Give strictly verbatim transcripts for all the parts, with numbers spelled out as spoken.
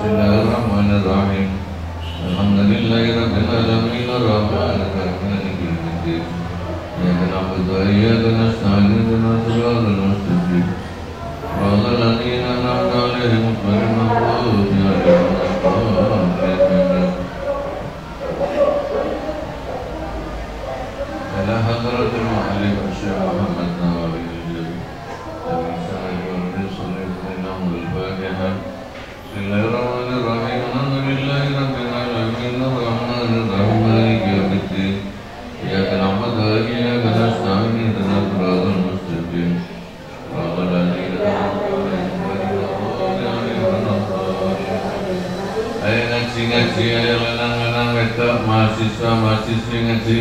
Bismillahirrahmanirrahim. Alhamdulillahirabbil alamin arrahmanir rahim maliki yaumiddin. Iyyaka na'budu wa iyyaka nasta'in ihdinas siratal mustaqim. Siratal ladzina an'amta 'alaihim ghairil maghdubi 'alaihim waladdallin. Ala hadratil mu'allim Syekh Muhammad Nawawi al-Jawi. Bismillahirrahmanirrahim. Alhamdulillahirabbil alamin arrahmanir rahim maliki yaumiddin. Iyyaka na'budu wa iyyaka nasta'in ihdinas siratal mustaqim. Siratal ladzina an'amta 'alaihim ghairil maghdubi 'alaihim waladdallin. Ayo ngaji-ngaji, ayo lanang-lanang wedok, mahasiswa-mahasiswi ngaji.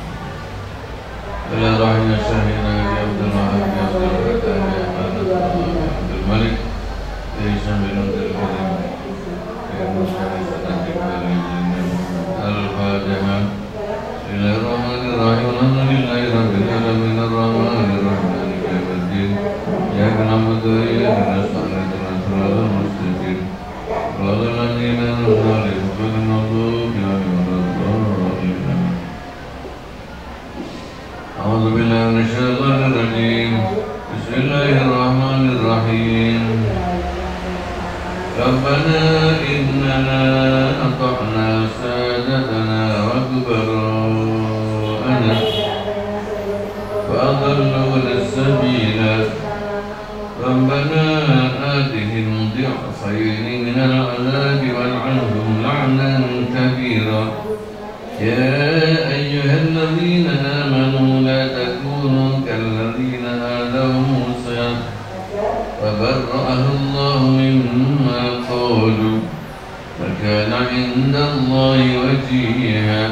Ila rahimah syahina ya Abdul Wahab ya Abdul Fatah ya Abdul Malik ya Isyam bin Abdul Karim ya Mustafa Sadiq Al-Fatihah. Bismillahirrahmanirrahim. Alhamdulillahi rabbil alamin arrahmanir rahim maliki yaumiddin. Iyyaka na'budu wa iyyaka nasta'in ihdinas siratal mustaqim. Siratal ladzina an'amta 'alaihim ghairil maghdubi 'alaihim waladdallin. A'udzu billahi minasyaitonir rajim. Bismillahirrahmanirrahim. Rabbana innana ata'na sadatana wa kubara'ana fa adalluna as-sabila. Rabbana atihim dhi'faini minal 'adzabi wal'anhum la'nan kabira. Ya ayyuhalladzina amanu la takunu kalladzina adaw Musa fabarra'ahu Allahu mimma qalu wa kana 'indallahi wajiyya.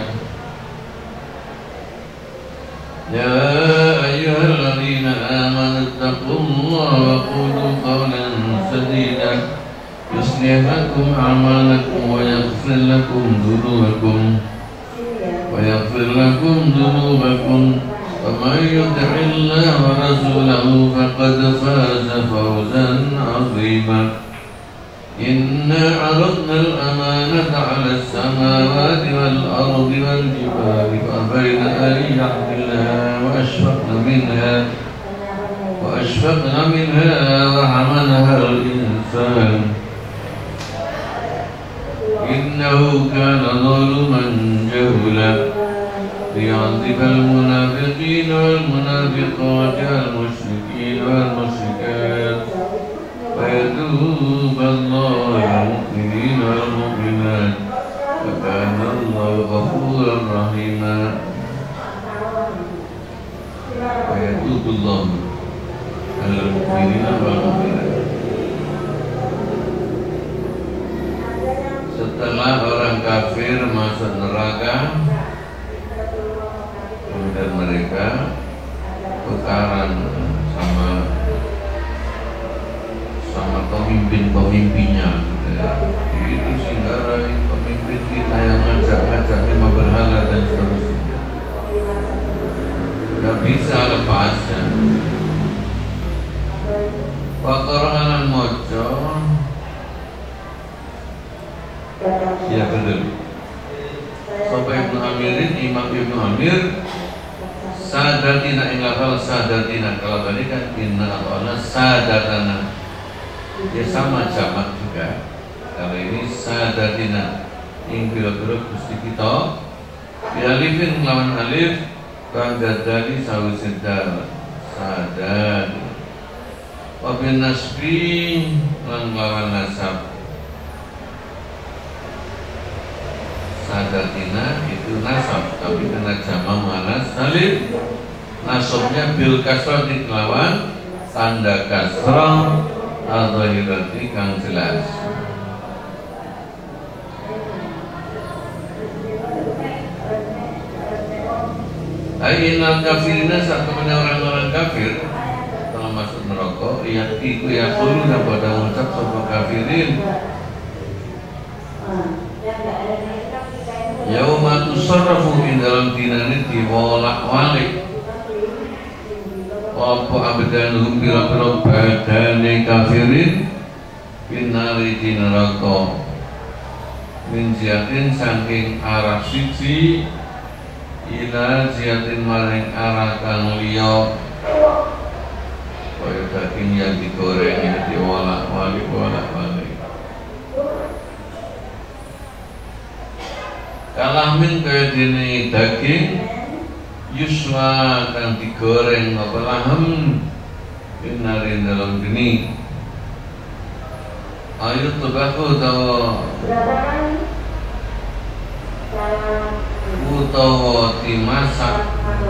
Ya ayyuhalladzina amanu ittaqullaha wa qulu qawlan sadida yuslih lakum a'malakum wa yaghfir lakum dhunubakum ويغفر لكم ذنوبكم ومن يطع الله ورسوله فقد فاز فوزا عظيما. إنا عرضنا الأمانة على السماوات والأرض والجبال فأبين أن يحملنها وأشفقن منها وأشفقن منها وحملها الإنسان إنه كان ظلما جهولا. ليعذب المنافقين والمنافقات والمشركين والمشركات ويتوب الله على المؤمنين والمؤمنات وكان الله غفورا رحيما. ويتوب الله على المؤمنين والمؤمنات. Setelah orang kafir masuk neraka, kemudian mereka tukaran sama sama pemimpin-pemimpinnya. Itu singgarai pemimpin kita yang ngajak-ngajak lima berhala dan seterusnya. Gak bisa lepasnya. Waqara'an mojo. Ya betul. Sampai Ibnu Amirin, Imam Ibnu Amir sadatina inglafal sadatina. Kalau tadi kan inna atauna sadatana, ya sama jamak juga. Kalau ini sadatina ing biro-biro Gusti kita bialifin lawan alif ba'da dali sawisin dal sadat wa bin nasbi lan lawan nasab. Sadatina itu nasab, tapi karena jama muannas salim nasabnya bil kasrah dikelawan tanda kasrah adh-dhahirati kang jelas. Ayyinal kafirina saat kemudian orang-orang kafir telah masuk neraka, yakiku yaquluna pada mengucap sapa kafirin yauma tusarrafu min dalam dinane diwolak-walik apa abdanuhum pira-pira badane kafirin binari di neraka min ziyatin saking arah siji ila ziyatin maring arah kang liya kaya daging yang digoreng ya diwolak-walik wolak-walik kalahmin kaya dene daging yuswa kang digoreng apa lahem binarin dalam geni ayo tobako utawa utawa dimasak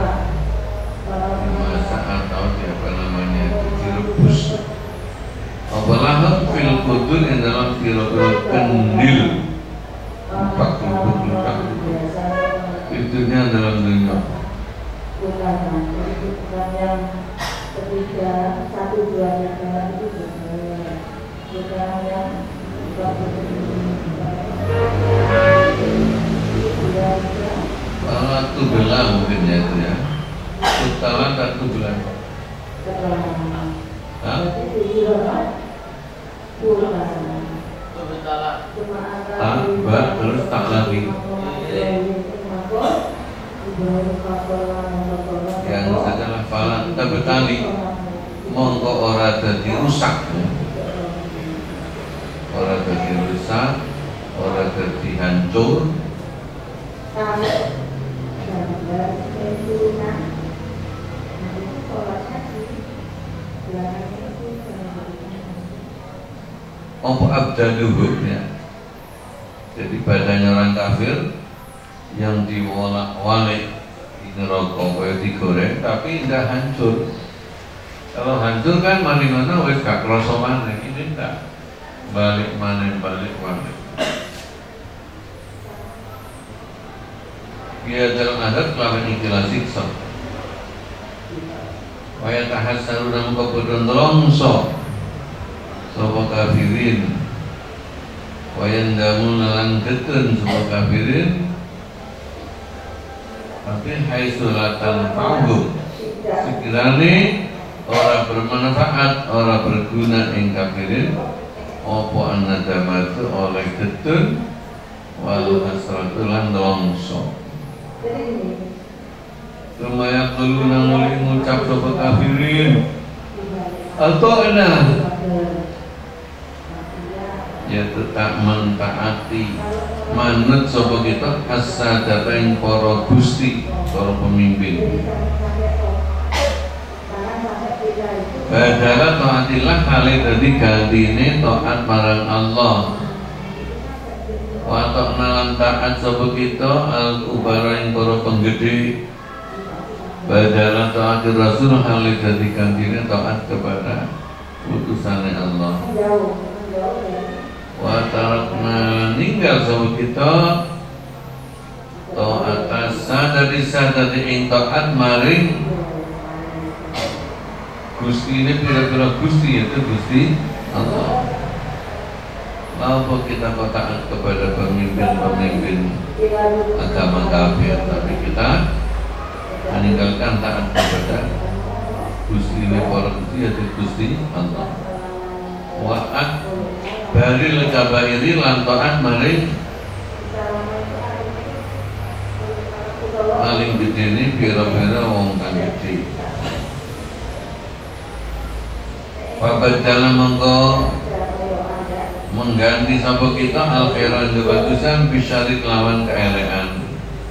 dimasak atau apa namanya direbus apa lahem fil kudur yang dalam kira-kira kendil empat puluh itunya dalam dunia ketiga satu dua tiga itu bukan yang satu belah mungkin ya itu ya utalan satu belah hah? Ah, bah, terus tak lagi yang setelah falan tabetali mongko ora dadi rusak ora dadi rusak ora dadi hancur apa abdaluhum ya jadi badannya orang kafir yang diwolak-walik di neraka kaya digoreng tapi tidak hancur. Kalau hancur kan mari mana wis gak krasa maneh, ini enggak. Balik maneh balik maneh. Dia dalam adat kelawan ikhlas siksa. Waya tahassaru nang kepodon longso sapa kafirin. Waya ndamul lan ketun sapa kafirin. Tapi hai sulatan panggung sekiranya orang bermanfaat, orang berguna ing kafirin apa an-nadamatu oleh ketun wal hasratu lan longso lumayan dulu nang mulai ngucap sapa kafirin atau enak ya tetap mentaati manut sapa kita as-sadataing para gusti para pemimpin badala taatillah kali dadi gantine taat marang Allah wa ta'na lan taat sapa kita al-kubara ing para penggede badala taatir rasul kali dadi gantine taat kepada utusane Allah wa tarakna ninggal sama kita taat sadari sadari ing taat maring Gusti ini kira-kira Gusti itu Gusti Allah. Maupun kita taat kepada pemimpin-pemimpin agama kafir, tapi kita meninggalkan taat kepada Gusti ini para Gusti yaitu Gusti Allah. Wa'at baril kabairi lan taat maring paling gede ini pira-pira wong kang gede. Bapak dalam mengko mengganti sapa kita al-khairan kebagusan bisyari lawan keelekan.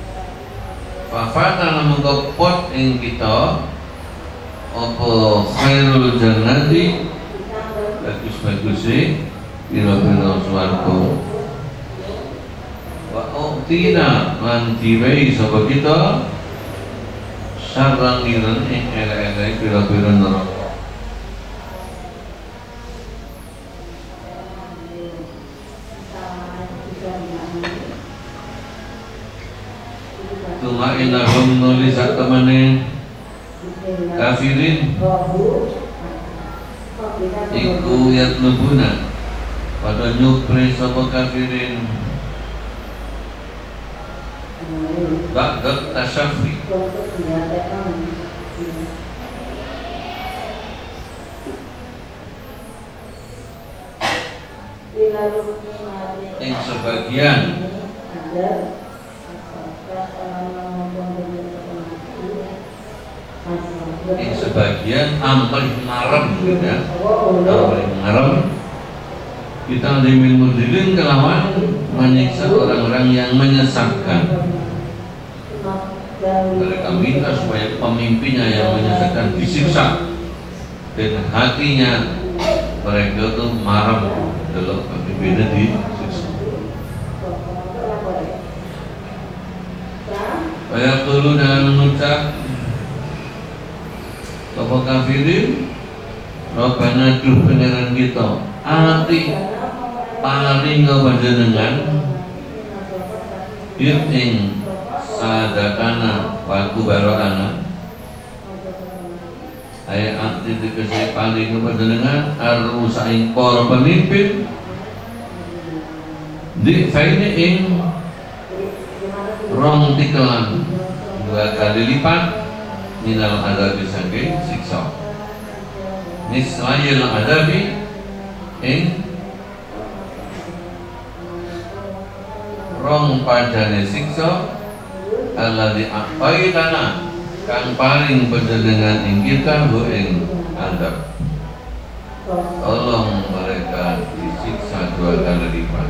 Fafata mengko pot ing kita apa khairul jannati bagus-baguse pira-pira swarga. Wa utina lan diwehi sapa kita sarang niren ing elek-elek pira-pira neraka. Tuma innahum nulis satemene kafirin iku yatlubuna pada nyupre sapa kafirin ba'da tasaffi ing sebagian ing sebagian amrih marem gitu ya, amrih marem kita dimin mudilin kelawan menyiksa orang-orang yang menyesatkan. Mereka minta supaya pemimpinnya yang menyesatkan disiksa dan hatinya mereka itu marah dalam pemimpinnya disiksa. Supaya dulu dengan mengucap Bapak kafirin, Rabbana duh pengeran kita ati paling kepanjenengan ing sadatana waku barokana ayat arti dikasih paling kepanjenengan arus ing para pemimpin di faine ing rong tikelan dua kali lipat minal adabi saking siksa nislayil adabi ing rong padane siksa alladzi aqaitana kang paling panjenengan ing kita bu ing adab. Tolong mereka disiksa dua kali lipat.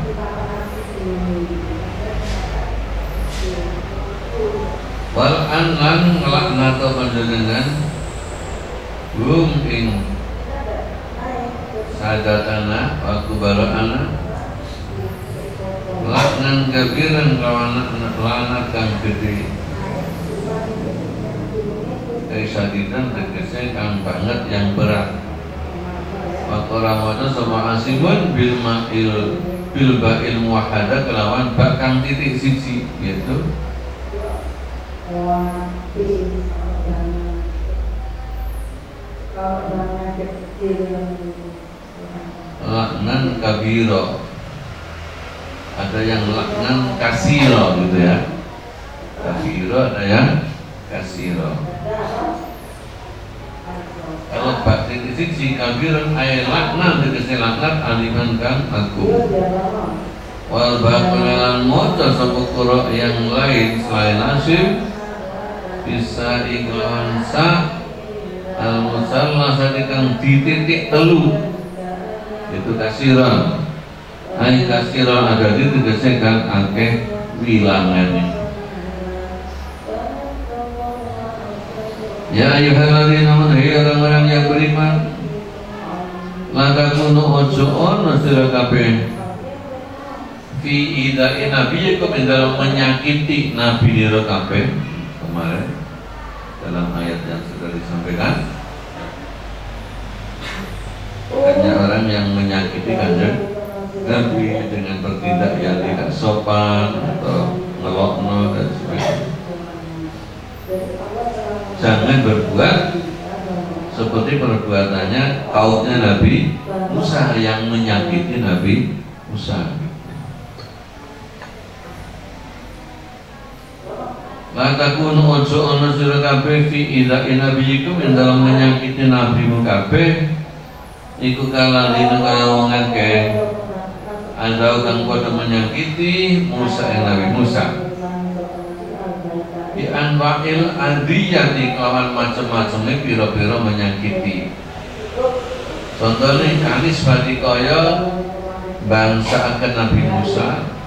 Wal an lan nglaknat panjenengan hum ing sadatana wa kubarana laknan kabiran lawan lanat kang gede dari sadidan tegese kang banget yang berat. Wakora mono sama asimun bil ma'il bil ba'il muwahhada kelawan bak kang titik siji yaitu laknan kabiro, ada yang laknan kasiro gitu ya, kabiro ada yang kasiro. Kalau batin siji kabiran ayat laknan tegese laknat aliman kang agung. Wal baqalan moto sapa qura yang lain selain asim bisa iklan sa al musalla sadikang dititik telu itu kasiran. Ai kasiran ada di tegese kang akeh wilangane. Ya ayyuhalladzina amanu orang-orang yang beriman la takunu ojo ono sira kabeh fi idai nabiyikum dalam menyakiti nabi nira kabeh kemarin dalam ayat yang sudah disampaikan. Hanya orang yang menyakiti kanjeng Nabi dengan bertindak yang tidak sopan atau ngelokno dan sebagainya. Jangan berbuat seperti perbuatannya kaumnya Nabi Musa yang menyakiti Nabi Musa. La takunu ojo ono sira kabeh fi idai nabiyikum ing dalam menyakiti nabimu kabeh iku kalalina kaya wong akeh andau kang padha menyakiti Musa ing Nabi Musa bi anwa'il adiyati kelawan macam-macamnya pira-pira menyakiti. Contohnya kanis badi kaya bangsa akan Nabi Musa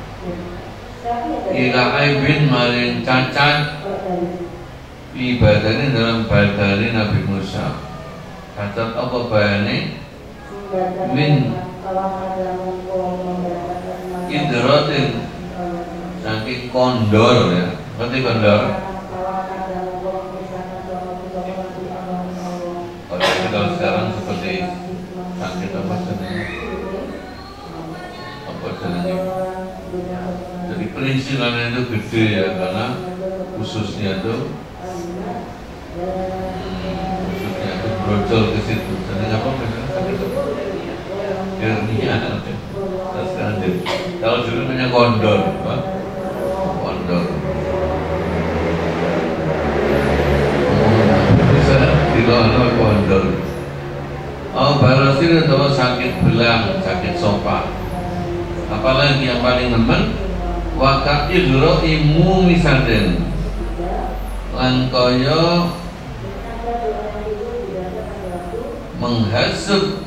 ila aibin maring cacat ibadahnya dalam badani Nabi Musa. Cacat apa bayane? Min idrotin saking kondor ya. Ngerti kondor? Kalau sekarang seperti sakit apa sebenarnya? Apa sebenarnya? Jadi perincilannya itu gede ya, karena khususnya itu khususnya itu brojol ke situ. Jadi apa biasanya sakit apa? Hernia. Nah, sekarang dia, kalau dulu namanya kondor, apa? Kondor. Bisa dilawan kondor. Oh, barosir atau sakit belang, sakit sopak. Apalagi yang paling nemen wa ka idra'imu misaden lan kaya menghasut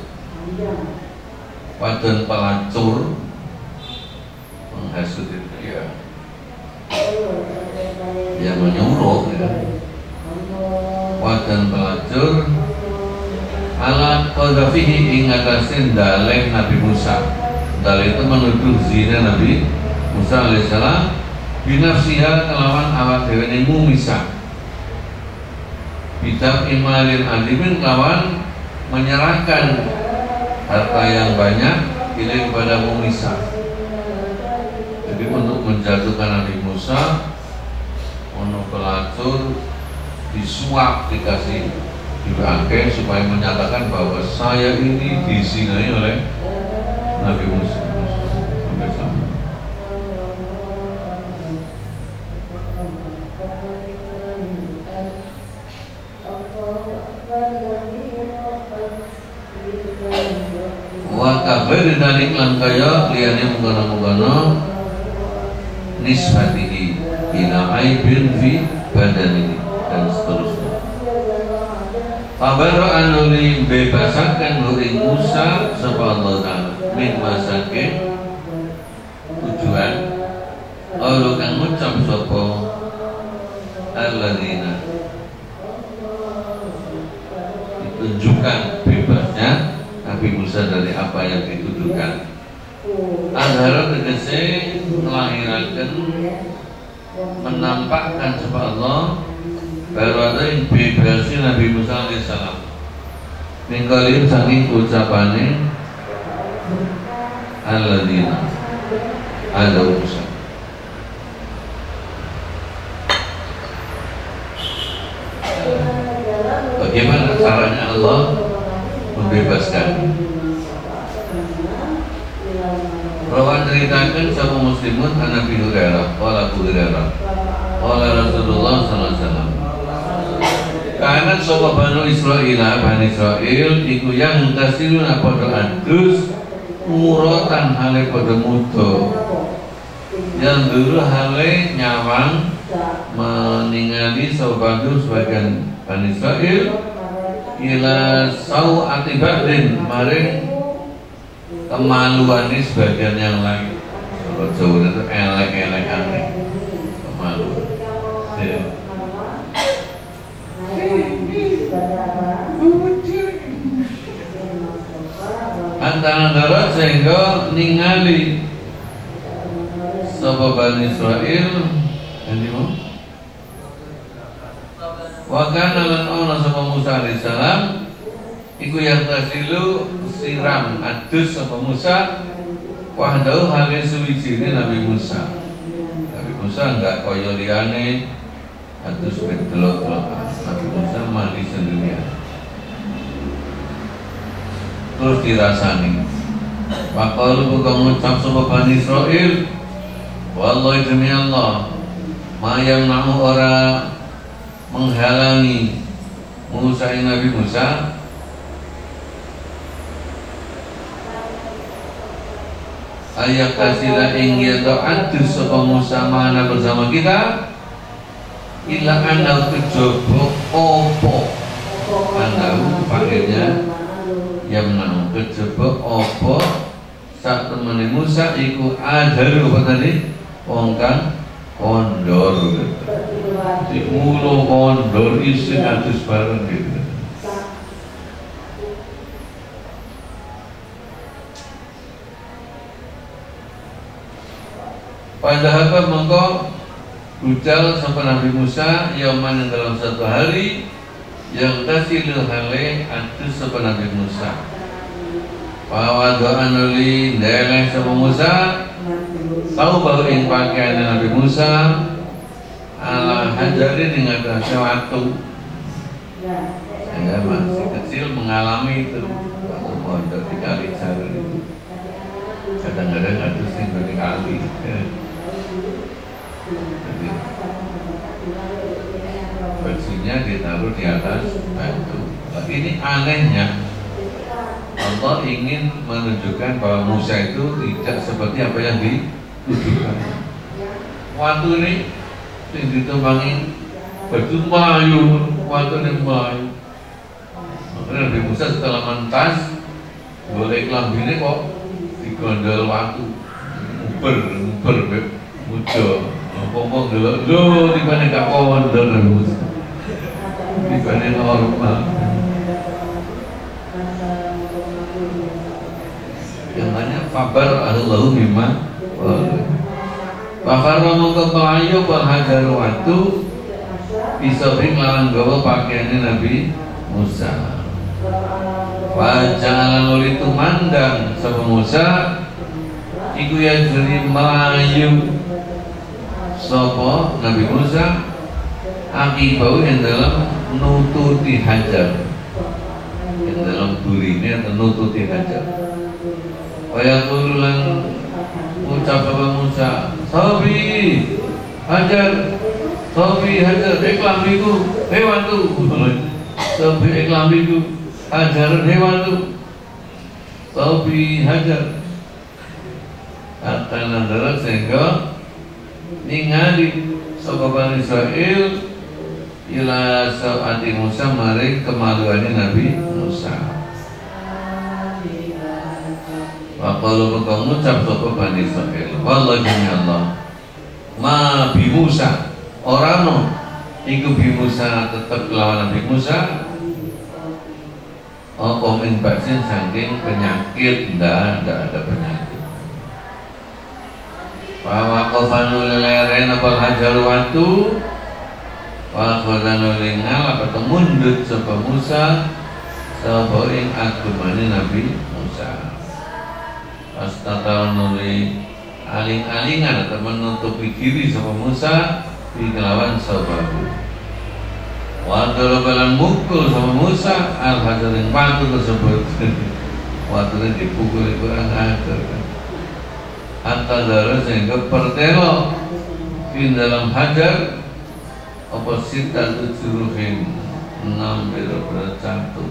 wadon pelacur. Menghasut itu ya ya menyuruh ya. Wadon pelacur ala qadhafihi ing atase daleh Nabi Musa. Daleh itu menuduh zina Nabi Musa alaihissalam binafsiha kelawan awak dhewe ne Musa. Bidab imalin alimin kelawan menyerahkan harta yang banyak ini kepada Musa. Jadi untuk menjatuhkan Nabi Musa, untuk pelacur disuap, dikasih dipakai supaya menyatakan bahwa saya ini dizinai oleh Nabi Musa. Sampai sama. Wa kabeh dalik lan kaya liyane mungkono-mungkono nisbatihi ila aibin fi badanihi dan seterusnya. Kabar anuli bebasaken ing Musa sapa Allah Ta'ala min masakin tujuan Allah kang ngucap sapa alladzina ditunjukkan bebasnya Nabi Musa dari apa yang dituduhkan. Azhara tegese melahirkan, menampakkan sapa Allah baru ada yang bebasi Nabi Musa alaihissalam. Ninggalin saking ucapane alladzina ada Musa. Bagaimana caranya Allah membebaskan? Rawan ceritakan sama muslimun an Nabi Hurairah, qala Abu Hurairah, qala Rasulullah sallallahu alaihi wasallam. Karena sapa Bani Israil, Bani Israil iku yang tasiruna padha adus muratan hale padha muda. Yang dulu hale nyawang meningali sahabat sebagian Bani Israil ila sau atibadin maring kemaluan ini sebagian yang lain. Kalau Jawa itu elek-elek aneh kemaluan ya. Antara-antara sehingga ningali sapa Bani Israil endi mau wa kana lan ana sapa Musa alaihissalam iku yang tasilu siram adus sapa Musa wahdahu hale suwijine Nabi Musa. Nabi Musa enggak kaya liyane adus delok-delok. Nabi Musa mandi sendirian. Terus dirasani. Waqalu buka ngucap sapa Bani Israil wallahi demi Allah ma yang namu ora menghalangi Musa ing Nabi Musa ayat kasila ing yato adus sapa Musa mana bersama kita illa anau kejobo opo anau pakainya yang menang kejobo opo saat temani Musa iku adaru apa tadi ongkang kondor di mulu kondor isi adus bareng gitu. Padahal apa mengko budal sampai Nabi Musa yaman yang dalam satu hari yang tasilul hale adus sampai Nabi Musa. Bahwa doa nuli ndeleh sama Musa tahu bahwa ing pakaian Nabi Musa ala hajarin dengan sesuatu. Saya masih kecil mengalami itu waktu mondok di kali Jalan itu. Kadang-kadang adus ning di kali. Jadi bajunya ditaruh di atas batu. Tapi ini anehnya Allah ingin menunjukkan bahwa Musa itu tidak seperti apa yang ditujukan. Waktu ini yang ditumpangi baju Melayu, waktu ini Melayu. Makanya Nabi Musa setelah mentas boleh kelambi ini kok digondol waktu uber, uber, muda ngomong dulu, lo dibanding gak kondol Nabi Musa dibanding normal. Yang banyak fabar Allahu mimma Bakar ngomong Melayu berhajar waktu bisa berlalang gawa pakaiannya Nabi Musa. Wajah lalu itu mandang sama Musa iku ya jadi Melayu sopo Nabi Musa akibau yang dalam nututi hajar, yang dalam durinya atau nututi hajar. Kaya turulan ucap sama Musa, Sobi hajar, Sobi hajar, iklambiku hewan tu, Sobi iklambiku hajar hewan tu, Sobi hajar. Kata nandara sehingga ningali sahabat Israel ila saati Musa maring kemaluannya Nabi Musa. Wa qalu kamu ucap sapa Bani Israil wallahi Allah ma bi Musa orano iku bi Musa tetep lawan Nabi Musa apa min baksin saking penyakit ndak ndak ada penyakit. Wa qafanu lilairin apa hajar waktu wa qadanu lingal apa mundut sapa Musa sapa ing agumane Nabi Musa. Astagfirullah nuli aling-alingan atau menutupi diri sama Musa di kelawan sahabatku. Waktu lebaran mukul sama Musa al-hajar yang batu tersebut. Waktu dipukul kurang ajar. Hatta darah sehingga pertelo di dalam hajar oposisi dan tujuhin enam berat satu.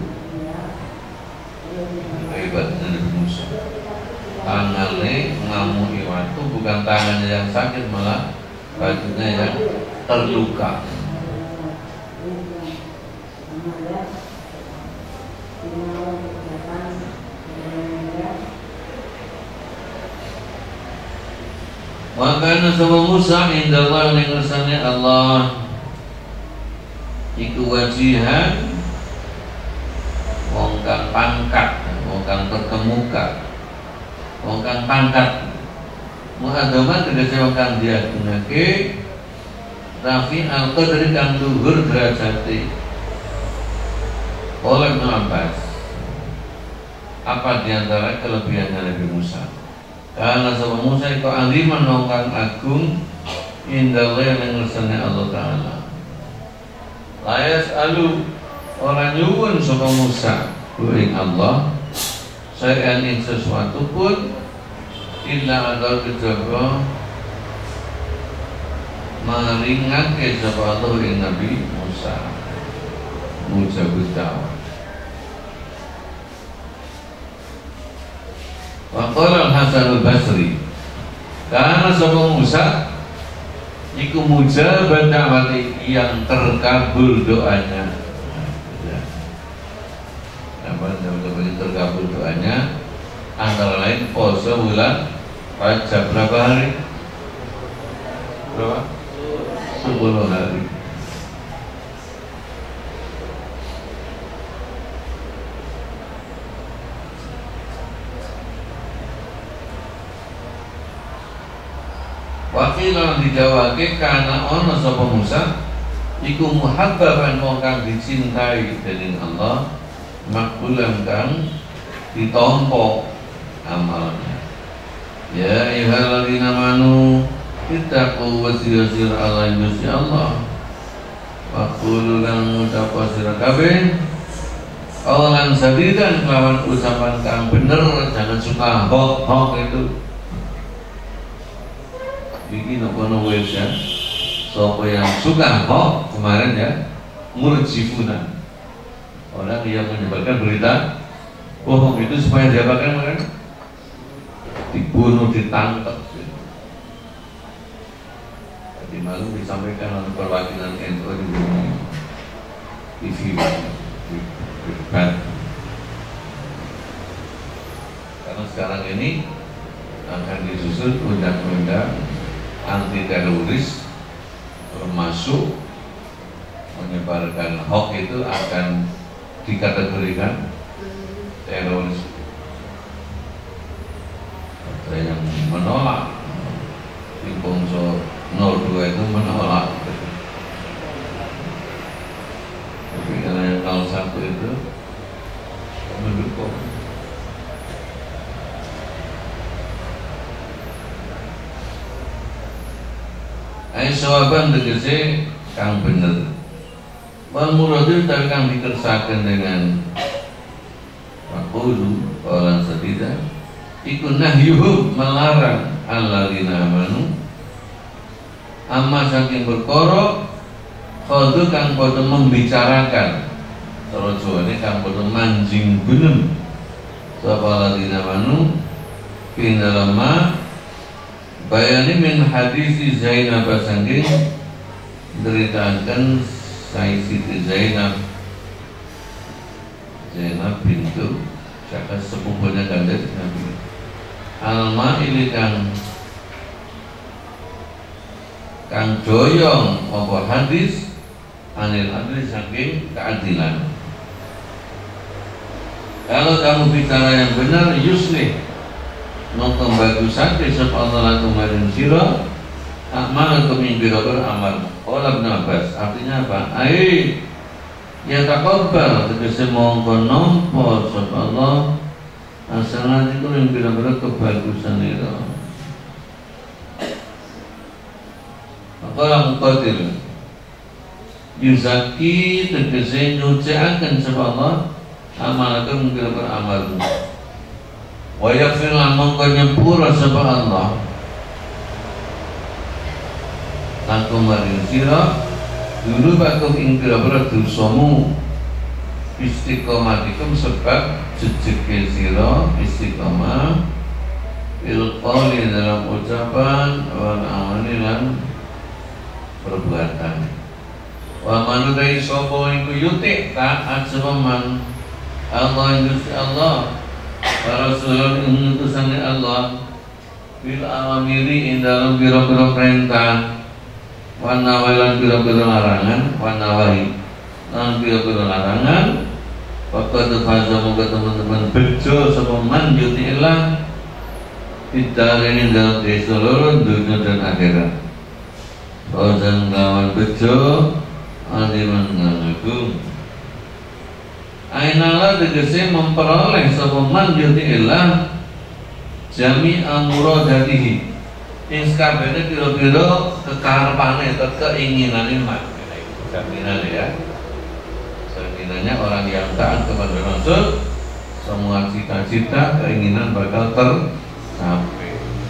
Hebatnya Nabi Musa. Tangannya ngamui waktu bukan tangannya yang sakit malah bajunya yang terluka. Makanya sama Musa indah Allah yang ngersanya Allah iku wajihan wong kang pangkat, wong kang terkemuka, wong kang pangkat. Muhadamah tegese wong kang diagungake rafi al-qadri kang luhur derajate. Oleh Abbas, apa diantara kelebihannya Nabi Musa? Karena sama Musa itu aliman wong kang agung indah Allah yang ngersane Allah Ta'ala. Layas alu orang nyuwun sama Musa kuing Allah saya ing sesuatu pun illa ada kejaba meringat ke sapa Allah ing Nabi Musa mujabud da'wah. Wa qala al-Hasan al-Basri karena sapa Musa iku mujabud da'wah yang terkabul doanya. Apa yang terkabul doanya antara lain puasa bulan Rajab berapa hari? Berapa? sepuluh hari. Wakilan dijawabke karena ono sapa Musa iku muhabbaban wong kang dicintai dening Allah makbulan kang ditompo amalnya. Ya ayyuhalladzina amanu ittaqu wasiyasir ala Gusti Allah wa qulu lan ngucap sira kabeh qalan sadidan kelawan ucapan kang bener, jangan suka hok-hok itu. Bikin apa wes ya. Siapa yang suka hok kemarin ya murjifuna, orang yang menyebarkan berita bohong itu supaya diapakan mereka? Dibunuh, ditangkap. Jadi malu disampaikan oleh perwakilan N U di T V debat. Karena sekarang ini akan disusun undang-undang anti teroris, termasuk menyebarkan hoax itu akan dikategorikan teroris. Ada yang menolak, di Bongso nol dua itu menolak. Tapi karena yang nol satu itu mendukung. Ai sawaban tegese kang bener. Wal muradu tapi kang dikersakan dengan maqulu qalan sadida iku nahyuhum melarang alladzina amanu amma saking perkara khadu kang padha membicarakan terjone kang padha manjing benem sapa alladzina amanu pinalama bayani min hadisi Zainab sangking ceritakan Sai Siti Zainab Zainab bintu siapa sepupunya Kanjeng Nabi alma ini kang kang doyong apa hadis anil adli saking keadilan. Kalau kamu bicara yang benar yusli mongko bagusan besok Allah lakum maring sira amal kami biro-biro amal. Qala Ibnu Abbas artinya apa? Ai ya taqabbal tegese mongko nampa sapa Allah asalan iku ing biro-biro kebagusan itu. Qala Muqatil yuzaki tegese nyuciaken sapa Allah amalakum biro-biro amalmu. Wa yaghfir lakum nyepura sapa Allah lakum maring sira dulu bakum ing pira-pira dosamu istiqomatikum sebab jejeke sira istiqomah bil qawli dalam ucapan wal amali lan perbuatan. Wa manudai sapa iku yuti taat sapa man Allah Gusti Allah para rasul utusan Allah bil awamiri ing dalam biro-biro perintah wan nawalan biro-biro larangan wan nawahi lan biro-biro larangan waktu faza moga teman-teman bejo sapa man yuti ilah tidak ini dalam seluruh dunia dan akhirat fazan lawan bejo aliman ngagung ainala tegese memperoleh sapa man yuti ilah jami amuradatihi ing sakabehane pira-pira kekarepane atau keinginane man jaminan ya jaminannya orang yang taat kepada Rasul semua cita-cita keinginan bakal tercapai.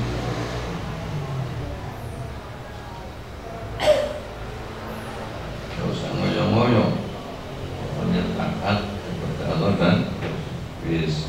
Gak usah ngoyo-ngoyo pokoknya taat kepada Allah dan bis.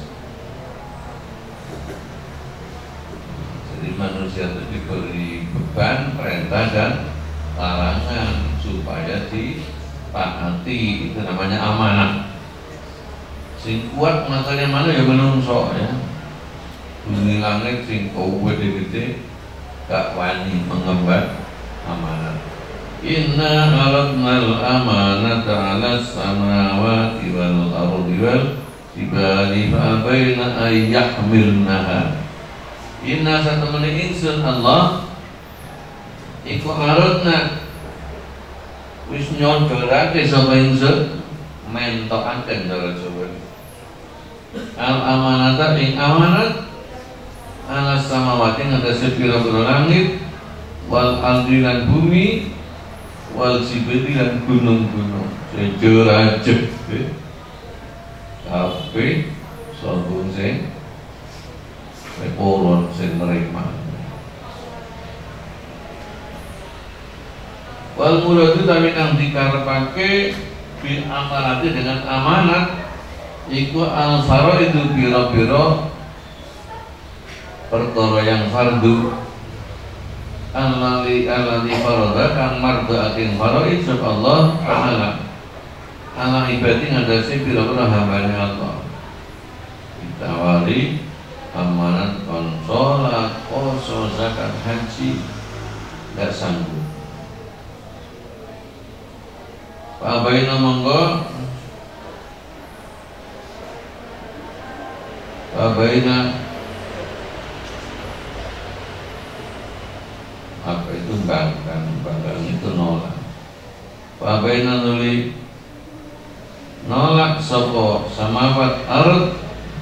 Jadi manusia itu diberi beban, perintah dan larangan supaya ditaati, itu namanya amanah. Sing kuat makanya mana ya menungso ya. Bumi langit sing kowe gede gak wani mengemban amanah. Inna aladnal amanata 'ala samawati wal ardi wal jibali fa baina ay yahmilnaha. Inna satamani insun Allah iku aradna wis nyodorake sapa insun mentokaken cara Jawa al amanata ing amanat ala samawati ngatasi pira-pira langit wal ardi lan bumi wal jibali lan gunung-gunung sejo rajeb tapi sobung sing Rekoron sing nerima. Wal muradu tapi kang dikarepake bil amanati dengan amanat iku al faraidu biro-biro perkara yang fardu alladzi alladzi farada kang mardaatin faraid sab Allah taala ala ibadi ngadasi biro-biro hambane Allah ditawari amanat kon sholat, poso, zakat, haji gak sanggup. Pak Abaina monggo Pak Abaina apa itu bangkang, bangkang itu nolak. Pak Abaina nuli nolak sopo samawat ard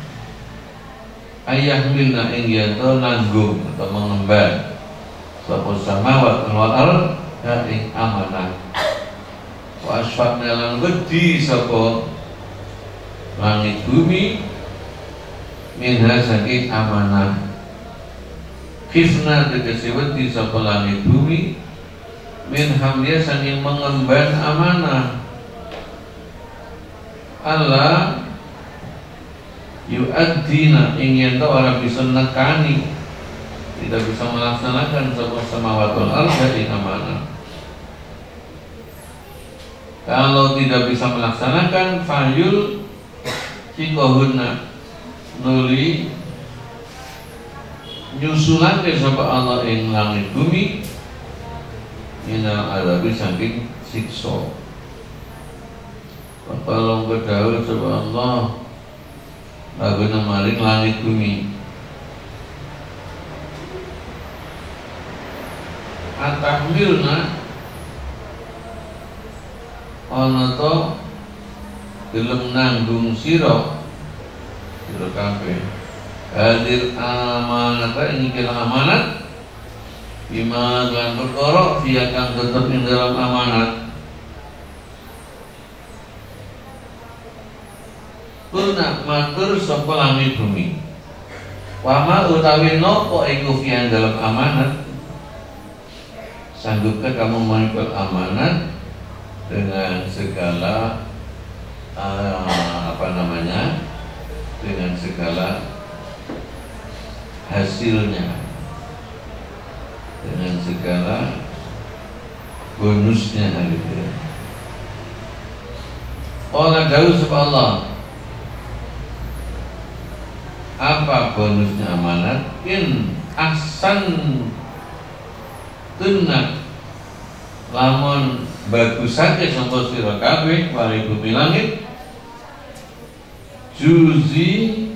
ayah milna inggianto nanggung atau mengemban sopo samawat wal ard ing amanah wa asfaqna lan wedi sopo langit bumi minha saking amanah khifna tegese wedi sopo langit bumi min hamdia saking mengemban amanah Allah yu'addina ingin tahu orang bisa nekani tidak bisa melaksanakan sebuah samawatul arda ing amanah. Kalau tidak bisa melaksanakan fayul cikohuna nuli nyusulan ke sapa Allah ing langit bumi minal adabi saking siksa. Tolong berdaul sapa Allah Baguna maring langit bumi atahmilna ana to gelem nanggung sira sira kabeh hadir amanat ini kira amanat bima lan perkara via kang tetep ing dalam amanat Kulna matur sapa langit bumi. Wama utawi nopo iku fian dalam amanat. Sanggupkah kamu memikul amanat dengan segala uh, apa namanya? Dengan segala hasilnya. Dengan segala bonusnya gitu ya. Qala dawu sapa Allah apa bonusnya amanat in ahsan tunna lamun bagusake sapa sira kabeh wali bumi langit juzi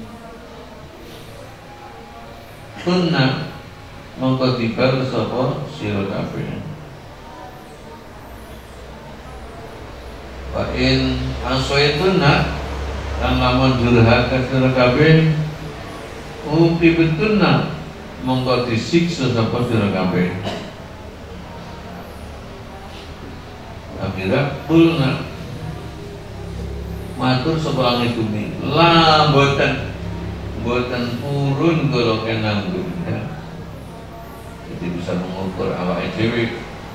tunna mongko dibar sapa sira kabeh wa in aswaytunna lan lamun durhaka sira kabeh Upi betulna mongko disiksa sapa sira kabeh. Akhirnya pulna matur sapa langit bumi. La boten boten purun kula kenanggung ya. Jadi bisa mengukur awake dhewe.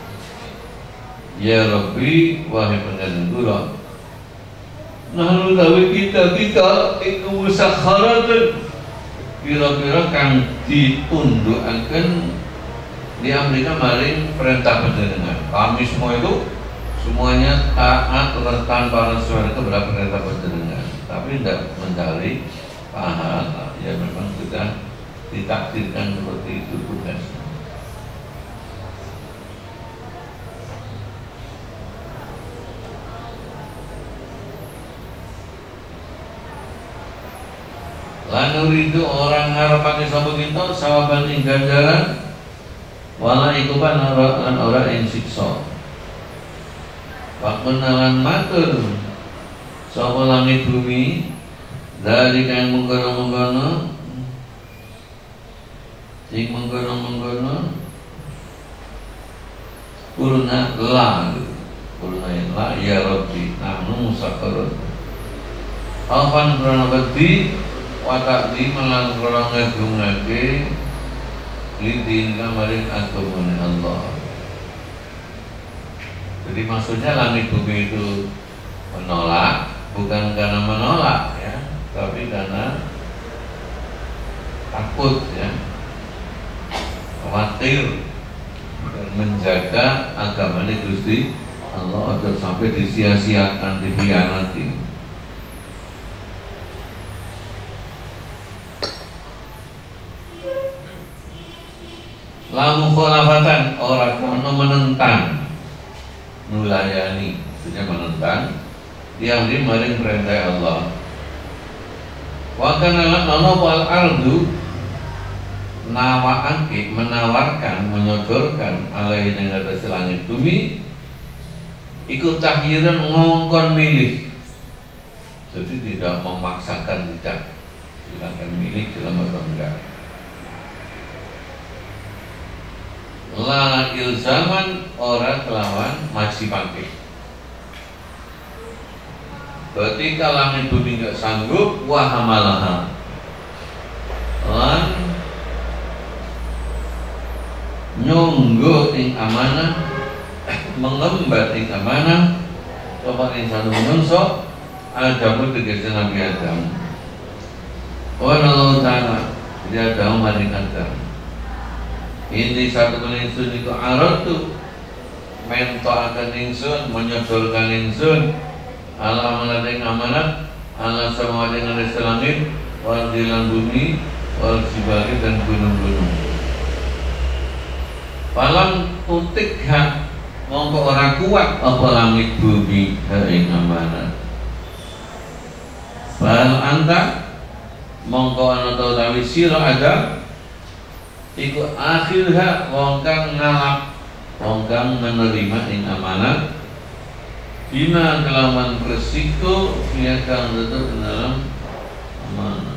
Ya Rabbi wahai panjenengan kula. Nahnu tawi kita kita iku musakharatun kira-kira kang ditundukaken di Amerika maring perintah panjenengan. Kami semua itu semuanya taat tanpa restu itu berapa perintah panjenengan. Tapi tidak mencari pahala. Ya memang sudah ditakdirkan seperti itu tugasnya. Lanur itu orang ngarepake sapa kita sawaban ing ganjaran wala iku pan orang ora ing siksa. Pakenalan matur sapa langit bumi dari kang mengkono-mengkono sing mengkono-mengkono kuruna la kuruna la ya Rabbi nahnu musakharun alfan krana badi watak di melang kurang ngagungake lidin kamarin agamane Allah. Jadi maksudnya langit bumi itu menolak bukan karena menolak ya, tapi karena takut ya, khawatir dan menjaga agamanya Gusti Allah agar sampai disia-siakan, dikhianati. Lamu kholafatan, orang kono menentang, nulayani, maksudnya menentang, yang dimaring perintah Allah. Wa kana lana wal ardu, nawaake, menawarkan, menyodorkan alaihi ing atas langit bumi, ikut takhiran ngongkon milih. Jadi tidak memaksakan, tidak silakan milih dalam atau enggak. La ilzaman orang kelawan masih pakai. Berarti kalau langit bumi enggak sanggup, wahamalaha lan nyonggo ing amanah, mengembat ing amanah sopan insan menungso Adamu tegese Nabi Adam. Wa Allah Ta'ala dia Adam maring Adam. Ini satu peningsun itu aratu mentoakan ingsun, menyodorkan ingsun ala amanat amanat ala sama dengan resa langit wal dilan bumi wal jibali dan gunung-gunung. Falam utik hak mongko ora kuat apa langit bumi ing amanat. Fal anta mongko ana ta utawi sira ada iku akhirha wong kang ngalap, wong kang menerima ing amanat bima kelaman resiko dia kang tetap dalam amanat.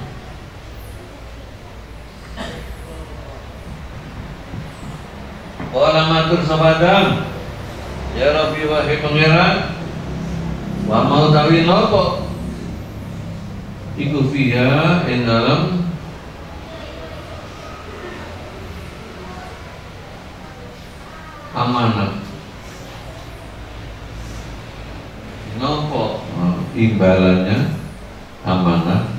Qala matur sabadam ya Rabbi wahai pangeran wa mau tawi nopo iku fiha ing dalam amanat. Nopo imbalannya amanat.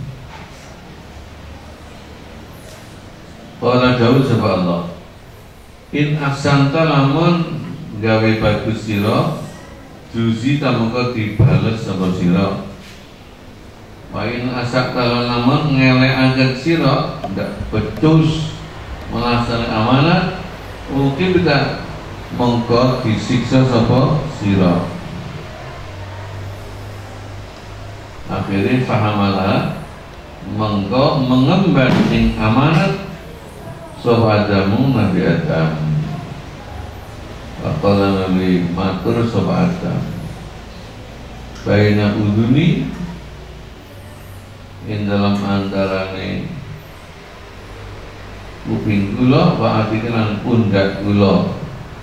Qala Daud sapa Allah in ahsanta lamun gawe bagus sira juzi tamangka dibales sapa sira. Wa in asakta lamun ngelekaken sira ndak becus melaksanakan amanat mungkin kita mongko disiksa sapa sira. Akhirnya fahamalah mongko mengemban ing amanat sapa Adamu Nabi Adam. Waqala Nabi matur sapa Adam baina uduni ing dalam antarane kuping kula wa artinya pundak kula.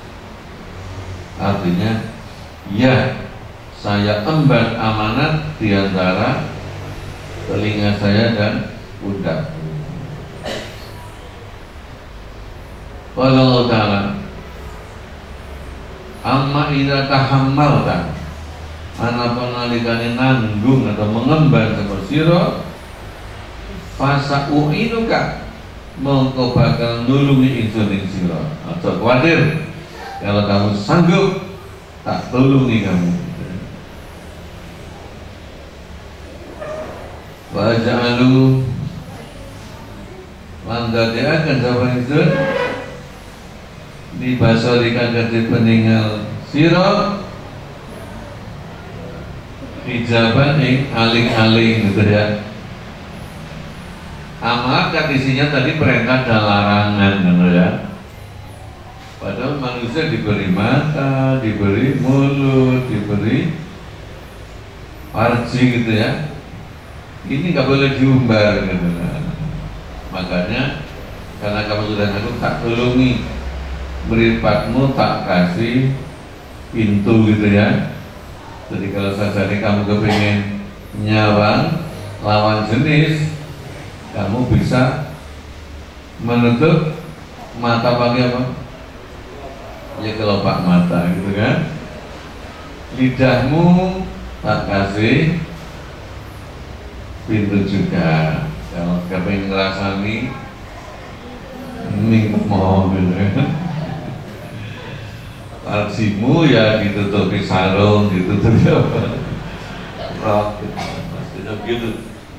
Artinya ya saya emban amanat di antara telinga saya dan pundak. Qala Allah Ta'ala amma idza tahammalta anapa nalikane nanggung atau mengemban sapa sira fasa uinuka mongko bakal nulungi ingsun ing sira. Aja kuwatir, kalau kamu sanggup tak tulungi kamu. Wa ja'alu lan dadiaken sapa ingsun dibasarikan kedhe peninggal sira hijaban ing aling-aling gitu ya. Amal kan isinya tadi perintah dan larangan gitu ya. Padahal manusia diberi mata, diberi mulut, diberi farji gitu ya. Ini nggak boleh diumbar gitu ya. Makanya karena kamu sudah aku tak tolongi, meripatmu tak kasih pintu gitu ya. Jadi kalau saja kamu kepingin nyawang lawan jenis, kamu bisa menutup mata pakai apa? Ya kelopak mata gitu kan. Lidahmu tak kasih pintu juga. Kalau kepengen ngerasani ning mobil arsimu ya ditutupi sarung, ditutupi apa rok gitu. Maksudnya gitu.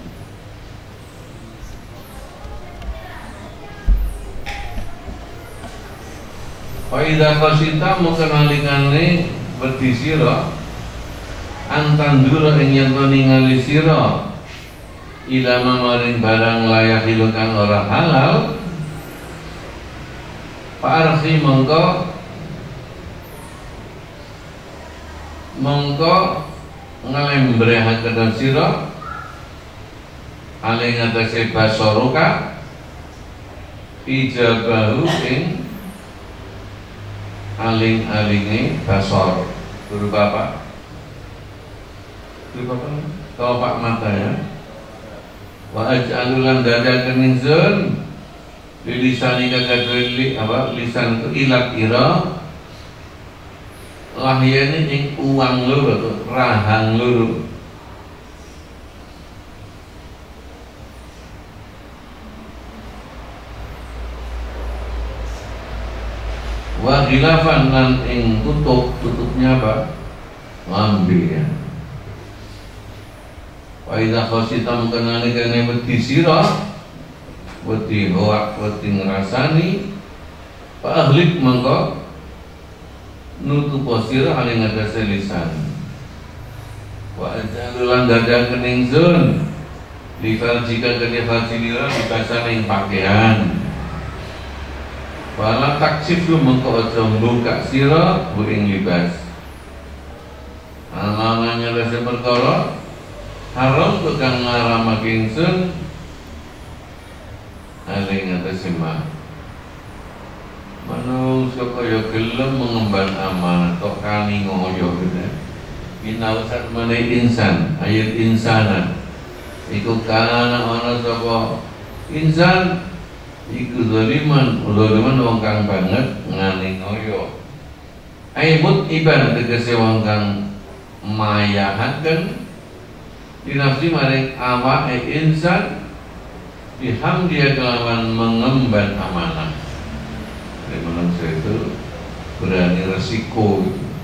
Faidah khasita mukenalingane wedi sira antandura ing yen to ningali sira ila maring barang layak hilukan ora halal Pak mongko mongko ngelembrehaken sira ale ngatasi basaruka ijabahu ing aling-alinge basar berupa apa? Berupa apa? Kelopak mata ya. Wa aj'alulan dadakan ingsun lilisani kagak apa lisan itu ilat ira lahyane ing uang loro atau rahang loro. Wa khilafan lan ing tutup, tutupnya apa? Lambe ya. Wa idza khasita mungkenane kene wedi sira, wedi hoak, wedi ngrasani, fa ahlik mangko nutup sira ale ngatasi lisan. Wa ajalulan dadaken ingsun liwat jika kene fasilira dipasang ing pakaian. Wala taksif lu mengko aja mbuka sira bu ing libas. Alamanya rasa perkara haram tukang ngaramake ingsun ale ngatasi mah. Manungsa kaya gelem mengemban amanah tok kani ngoyo gitu. Inausat meneh insan, ayat insanan. Iku kana ana sapa insan iku zaliman, zaliman wong kang banget ngane ngoyo. Aimut iban tegese wong kang mayahaken dinafsi maring awake insan biham dia kelawan mengemban amanah. Jadi manusia itu berani resiko.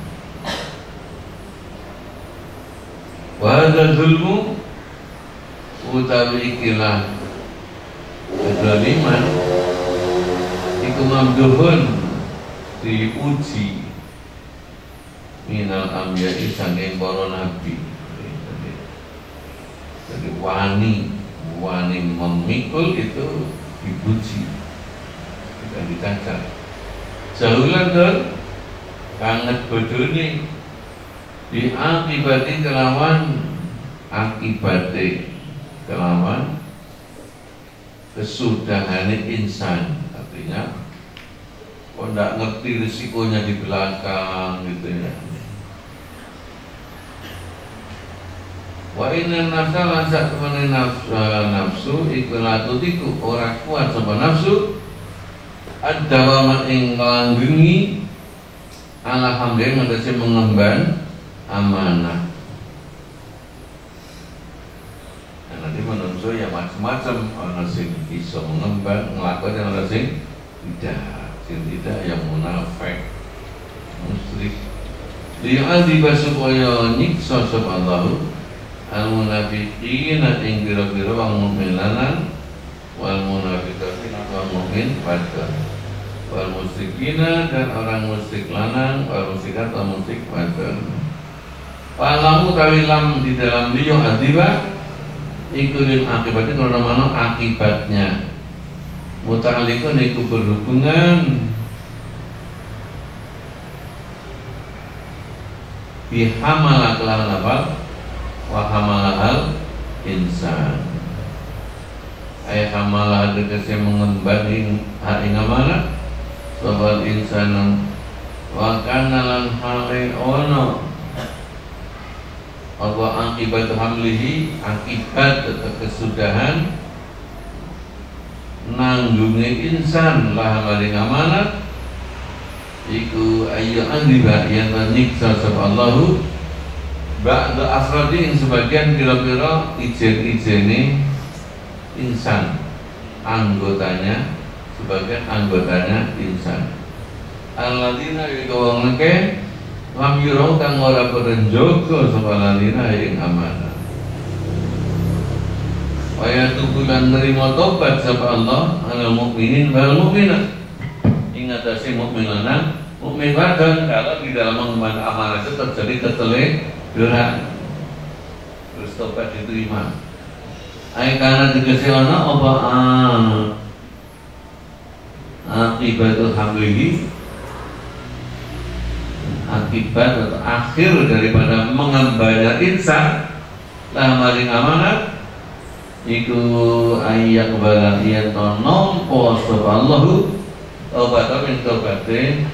Wa hadza zulmu utawi ikilah kezaliman iku mamduhun diuji minal ambiya'i sanging para nabi. Jadi wani wani memikul itu dipuji, bukan dicacat. Jahulan dan kanget bodoni diakibati kelawan akibate kelawan kesudahane insan, artinya kok nggak ngerti risikonya di belakang gitu ya. Wa inna nafsa lan sak temene nafsu, nafsu iku latutiku ora kuat sapa nafsu ad-dawama ing nglanggengi ala hamdin ngatasi mengemban amanah. Nah, nanti menungso ya macam-macam, ana sing bisa mengemban nglakoni, ana sing tidak, sing tidak yang munafik, musyrik. Liya'adzib supaya nyiksa sapa Allah al-munafiqin ing kira-kira wong mukmin lanang wal munafiqatin wong mukmin wadon wal musyrikina dan orang musyrik lanang wal musyrikat wal musyrik wadon. Palamu tawilam di dalam liyo adiba ikutin akibatnya kalau mana akibatnya muta'alikun iku berhubungan bihamala kelawan apa wa hamalahal insan ay hamalah tegese mengemban ing ing amanah sabal insan wa kana lan hale ono apa akibat hamlihi akibat kesudahan nanggunge insan lah maring amanah iku ayu andhiba yen nyiksa sapa Allahu ba'da afrodi yang sebagian kira-kira ijen-ijene insan, anggotanya sebagian anggotanya insan. Alladzina yaiku wong neke lam yura kang ora padha njaga sapa alladzina ing amanah. Waya tukulan nerima tobat sapa Allah alal mukminin wal mukminat. Ing atase mukmin lanang, mukmin wadon kalau di dalam mengemban amanah itu terjadi keteledoran. Terus tobat diterima. Ai kana tegese ana apa akibatul hamlihi, akibat atau akhir daripada mengembannya insan lah maring amanat iku ayyak bala yen to nampa sapa Allahu tobat ing tobate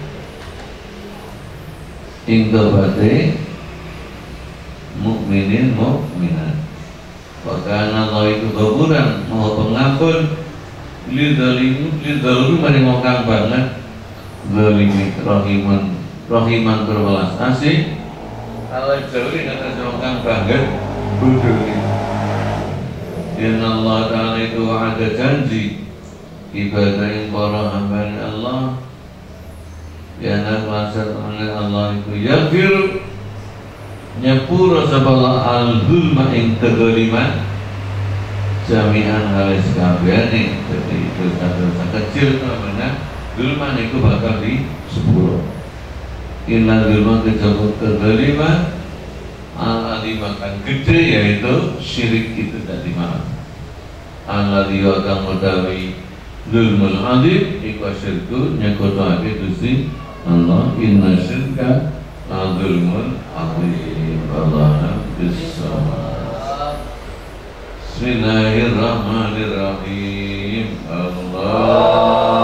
ing tobate mukminin mukminat. Wa kana Allah itu ghafuran maha pengampun lidzalim lidzalim maring wong kang banget zalimi rahiman rahiman berwelas asih Allah jauhi kata wong kang banget bodoni. Inna Allah Ta'ala itu ada janji ibadah yang para hamba Allah ya nafasat oleh Allah itu yaghfir nyepura saballa al-zulma ing kedzaliman jami'an halis kabehane. Jadi dosa-dosa kecil namanya zulman itu bakal di sepuluh. Inna zulma kejabut kedzaliman al-alimakan gede yaitu syirik itu tadi maaf. Alladzi wa kang utawi zulmul adim iku syirku nyekotake Gusti Allah. Inna syirka la zulmul adim. Wallahu bissawab. Bismillahirrahmanirrahim. Allah